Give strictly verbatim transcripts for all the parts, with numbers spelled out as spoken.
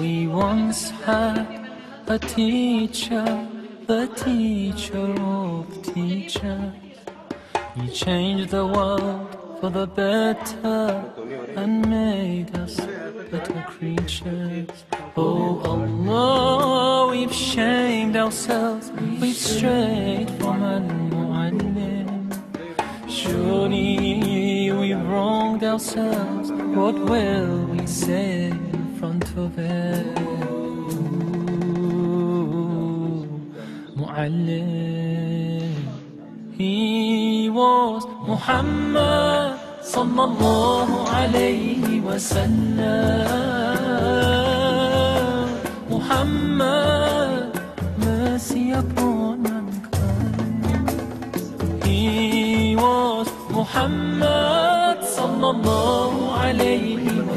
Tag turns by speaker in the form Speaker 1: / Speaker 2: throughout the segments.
Speaker 1: We once had a teacher, the teacher of teachers. He changed the world for the better and made us better creatures. Oh Allah, we've shamed ourselves, we've strayed from Al-Mu'allim. Surely we've wronged ourselves, what will we say in front of it? Mu'allim. He was Muhammad sallallahu alayhi wa sallam. Muhammad, mercy upon mankind. He was Muhammad sallallahu alayhi wa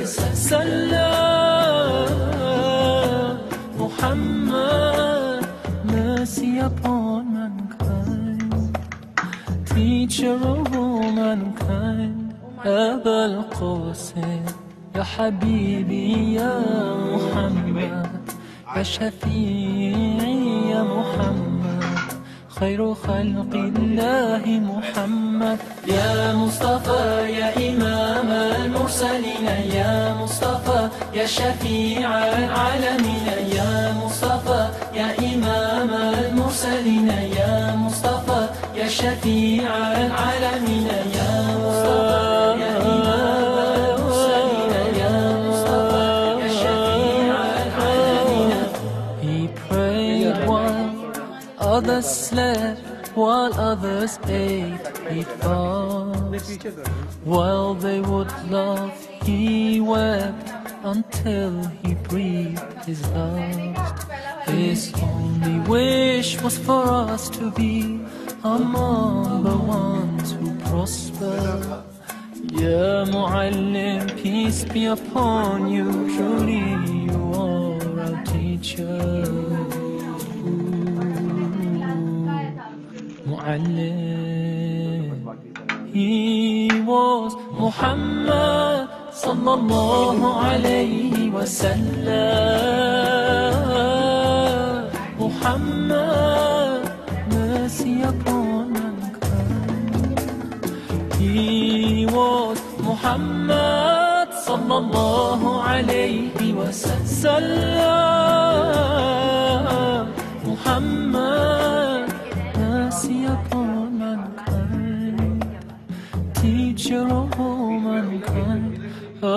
Speaker 1: sallam. Muhammad, mercy upon mankind. Teacher of all mankind. أبا القاسم يا حبيبي يا محمد، يا شفيعي يا محمد، خير خلق الله محمد. يا مصطفى يا إمام المرسلين، يا مصطفى يا شفيع العالمين، يا مصطفى يا إمام المرسلين، يا مصطفى يا شفيع العالمين، يا مصطفى يا إمام المرسلين، يا مصطفى يا شفيع العالمين. He prayed while others slept, while others ate, he'd fast. While they would laugh, he wept until he breathed his last. His only wish was for us to be among the ones who prosper. Ya Mu'allim, peace be upon you, truly you are our teacher. Mu'allim. He was Muhammad sallallahu alayhi wa sallam. Muhammad, mercy upon mankind. He was Muhammad sallallahu alayhi wa sallam. Muhammad, mercy upon mankind. Teacher of all mankind. Oh,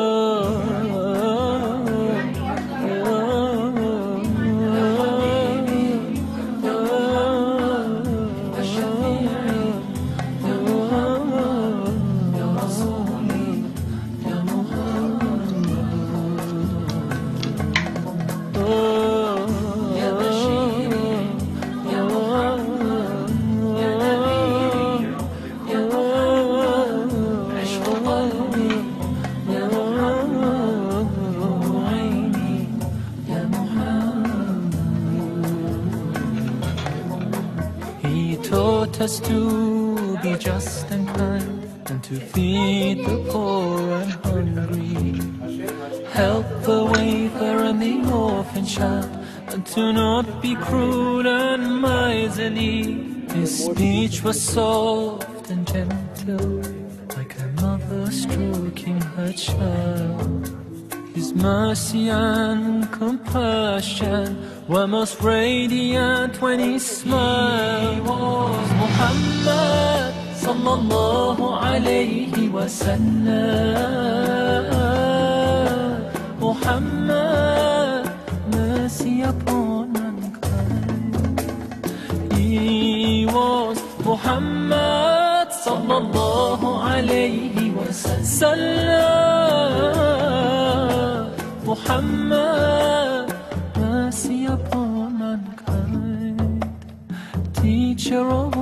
Speaker 1: taught us to be just and kind, and to feed the poor and hungry, help the wafer and the orphan child, and to not be cruel and miserly. His speech was soft and gentle, like a mother stroking her child. His mercy and compassion were most radiant when he smiled. He was Muhammad sallallahu alayhi wa sallam. Muhammad, mercy upon mankind. He was Muhammad sallallahu alayhi wa sallam. Muhammad, mercy upon mankind. Teacher of